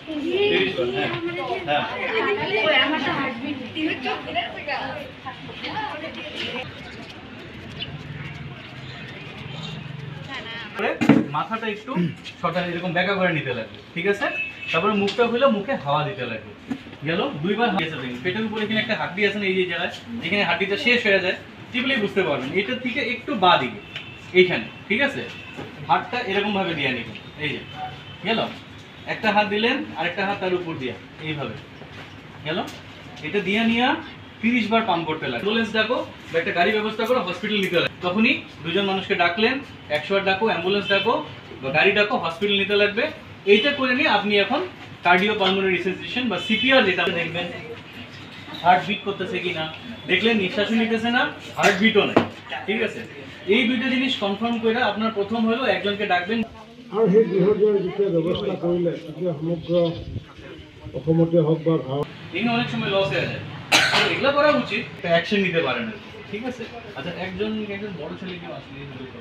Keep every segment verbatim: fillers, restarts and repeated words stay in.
মাথাটা একটু ছটা এরকম ব্যাকা করে নিতে লাগবে, ঠিক আছে? তারপরে মুখটা খুলে মুখে হাওয়া দিতে লাগবে। গেল দুইবার পেটের উপরে এখানে একটা হাড্ডি আছে না, এই যে জায়গায় এখানে হাড্ডিটা শেষ হয়ে যায়, টিপলেই বুঝতে পারবেন। এটার থেকে একটু বা দিকে এইখানে, ঠিক আছে? হাতটা এরকম ভাবে দিয়ে নেবেন, এই যে গেল একটা হাত দিলেন, আরেকটা হাত তার উপর দিয়া এইভাবে গেল। এটা দিয়ে নিয়ে তিরিশ বার পাম্প করতে লাগে। অ্যাম্বুলেন্স ডাকো বা একটা গাড়ি ব্যবস্থা করো, হসপিটাল নিতে লাগে। তখনই দুজন মানুষকে ডাকলেন, একশো বার ডাকো, অ্যাম্বুলেন্স ডাকো বা গাড়ি ডাকো, হসপিটাল নিতে লাগবে। এইটা করে নিয়ে আপনি এখন কার্ডিও পালমোনারি রিসাসিটেশন বা সিপিআর যেটা দেখবেন, হার্ট বিট করতেছে কিনা দেখলেন, নিঃশ্বাসও নিতেছে না, হার্ট বিটও নেই, ঠিক আছে? এই দুইটা জিনিস কনফার্ম করে আপনার প্রথম হলো একজনকে ডাকবেন। আর সেই গৃহজৰ যেতিয়া ব্যৱস্থা কৰিলে তেতিয়া সমগ্ৰ অসমতে হওক বা ভাৰত এখানে অনেক সময় লস হয়ে যায়, এগুলো করা উচিত, অ্যাকশন নিতে পারেন, ঠিক আছে? আচ্ছা, একজন একজন বড় ছেলে কেউ আসলে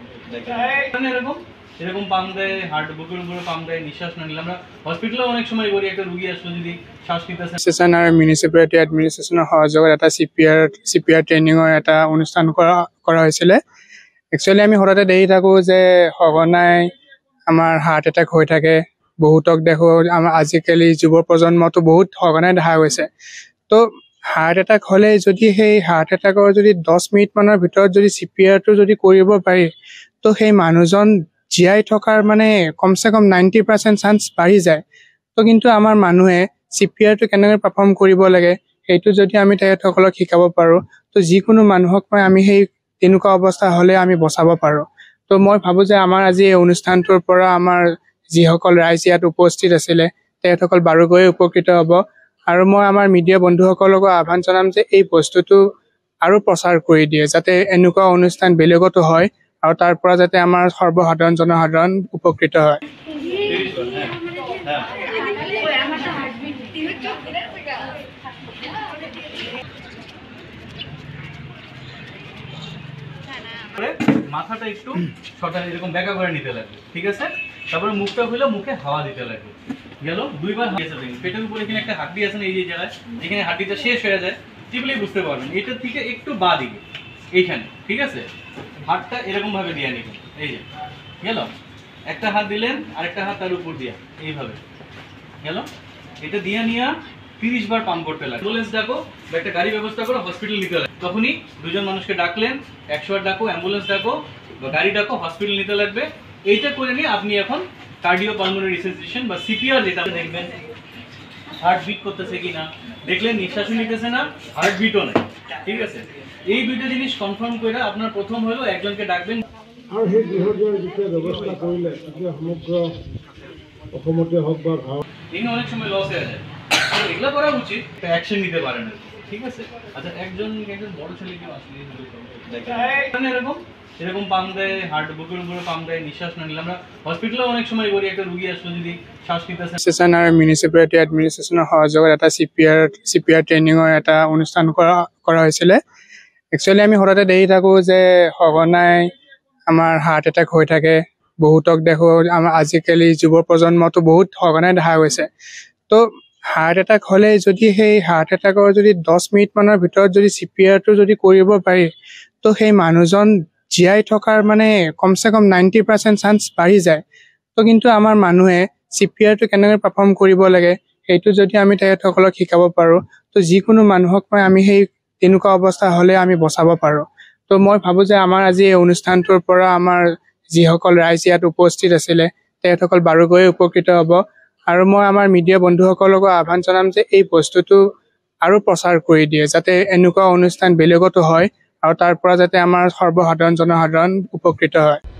এরকম এরকম পাম্প দেয়, হার্ট বুকের উপরে পাম্প দেয়, নিঃশ্বাস না নিলে আমরা হসপিটালে অনেক সময় করি, একটা রুগী আসলে যদি শ্বাস নিতেছে। সেশন আর মিউনিসিপালিটি এডমিনিষ্ট্ৰেশ্যনৰ সহযোগত এটা চিপিআৰ চিপিআৰ ট্ৰেইনিঙৰ এটা অনুষ্ঠান কৰা কৰা হৈছিলে। একচুৱেলি আমি সদায় দেখি থাকোঁ যে সঘনাই আমাৰ হাৰ্ট এটেক হৈ থাকে, বহুতক দেখোঁ। আমাৰ আজিকালি যুৱ প্ৰজন্মটো বহুত সঘনাই দেখা গৈছে। তো হাৰ্ট এটেক হ'লে যদি সেই হাৰ্ট এটেকৰ যদি দহ মিনিটমানৰ ভিতৰত যদি চিপিআৰটো যদি কৰিব পাৰি, তো সেই মানুহজন জীয়াই থকাৰ মানে কমচে কম নাইণ্টি পাৰ্চেণ্ট চান্স বাঢ়ি যায়। তো কিন্তু আমাৰ মানুহে চিপিআৰটো কেনেকৈ পাৰফৰ্ম কৰিব লাগে সেইটো যদি আমি তেখেতসকলক শিকাব পাৰোঁ, তো যিকোনো মানুহক মই আমি সেই তেনেকুৱা অৱস্থা হ'লে আমি বচাব পাৰোঁ। তো মই ভাবোঁ যে আমাৰ আজি এই অনুষ্ঠানটোৰ পৰা আমাৰ যিসকল ৰাইজ ইয়াত উপস্থিত আছিলে তেখেতসকল বাৰুকৈয়ে উপকৃত হ'ব। আৰু মই আমাৰ মিডিয়া বন্ধুসকলকো আহ্বান জনাম যে এই বস্তুটো আৰু প্ৰচাৰ কৰি দিয়ে, যাতে এনেকুৱা অনুষ্ঠান বেলেগতো হয় আৰু তাৰ পৰা যাতে আমাৰ সৰ্বসাধাৰণ জনসাধাৰণ উপকৃত হয়। মাথাটা একটু ছটা এরকম ব্যাকা করে নিতে লাগবে, ঠিক আছে? তারপরে মুখটা খুলে মুখে হাওয়া দিতে লাগবে। গেল দুইবার পেটের উপরে এখানে একটা হাড্ডি আছে না, এই যে জায়গায় এখানে হাড্ডিটা শেষ হয়ে যায়, টিপলেই বুঝতে পারবেন। এটার থেকে একটু বা দিকে এইখানে, ঠিক আছে? হাতটা এরকম ভাবে দিয়ে নেবেন, এই যে গেল একটা হাত দিলেন, আরেকটা হাত তার উপর দিয়া এইভাবে গেল। এটা দিয়ে নিয়ে তিরিশ বার পাম্প করতে লাগে। অ্যাম্বুলেন্স ডাকো বা একটা গাড়ি ব্যবস্থা করো, হসপিটাল নিতে লাগে। তখনই দুজন মানুষকে ডাকলেন, একশো বার ডাকো, অ্যাম্বুলেন্স ডাকো বা গাড়ি ডাকো, হসপিটাল নিতে লাগবে। এইটা করে নিয়ে আপনি এখন কার্ডিও পালমোনারি রিসাসিটেশন বা সিপিআর যেটা দেখবেন, হার্ট বিট করতেছে কিনা দেখলেন, নিঃশ্বাসও নিতেছে না, হার্ট বিটও নেই, ঠিক আছে? এই দুইটা জিনিস কনফার্ম করে আপনার প্রথম হলো একজনকে ডাকবেন। আৰু সেই গৃহজৰ যেতিয়া ব্যৱস্থা কৰিলে তেতিয়া সমগ্ৰ অসমতে হওক বা ভাৰত এখানে অনেক সময় লস হয়ে যায়, এগুলো করা উচিত, অ্যাকশন নিতে পারেন, ঠিক আছে? আচ্ছা, একজন একজন বড় ছেলে কেউ আসলে এরকম এরকম পাম্প দেয়, হার্ট বুকের উপরে পাম্প দেয়, নিঃশ্বাস না নিলে আমরা হসপিটালে অনেক সময় করি, একটা রুগী আসলে যদি শ্বাস নিতেছে। সেশন আর মিউনিসিপালিটি এডমিনিষ্ট্ৰেশ্যনৰ সহযোগত এটা চিপিআৰ চিপিআৰ ট্ৰেইনিঙৰ এটা অনুষ্ঠান কৰা কৰা হৈছিলে। একচুৱেলি আমি সদায় দেখি থাকোঁ যে সঘনাই আমাৰ হাৰ্ট এটেক হৈ থাকে, বহুতক দেখোঁ। আমাৰ আজিকালি যুৱ প্ৰজন্মটো বহুত সঘনাই দেখা গৈছে। তো হাৰ্ট এটেক হ'লে যদি সেই হাৰ্ট এটেকৰ যদি দহ মিনিটমানৰ ভিতৰত যদি চিপিআৰটো যদি কৰিব পাৰি, তো সেই মানুহজন জীয়াই থকাৰ মানে কমচে কম নাইণ্টি পাৰ্চেণ্ট চান্স বাঢ়ি যায়। তো কিন্তু আমাৰ মানুহে চিপিআৰটো কেনেকৈ পাৰফৰ্ম কৰিব লাগে সেইটো যদি আমি তেখেতসকলক শিকাব পাৰোঁ, তো যিকোনো মানুহক মই আমি সেই তেনেকুৱা অৱস্থা হ'লে আমি বচাব পাৰোঁ। তো মই ভাবোঁ যে আমাৰ আজি এই অনুষ্ঠানটোৰ পৰা আমাৰ যিসকল ৰাইজ ইয়াত উপস্থিত আছিলে তেখেতসকল বাৰুকৈয়ে উপকৃত হ'ব। আৰু মই আমাৰ মিডিয়া বন্ধুসকলকো আহ্বান জনাম যে এই বস্তুটো আৰু প্ৰচাৰ কৰি দিয়ে, যাতে এনেকুৱা অনুষ্ঠান বেলেগতো হয় আৰু তাৰ পৰা যাতে আমাৰ সৰ্বসাধাৰণ জনসাধাৰণ উপকৃত হয়।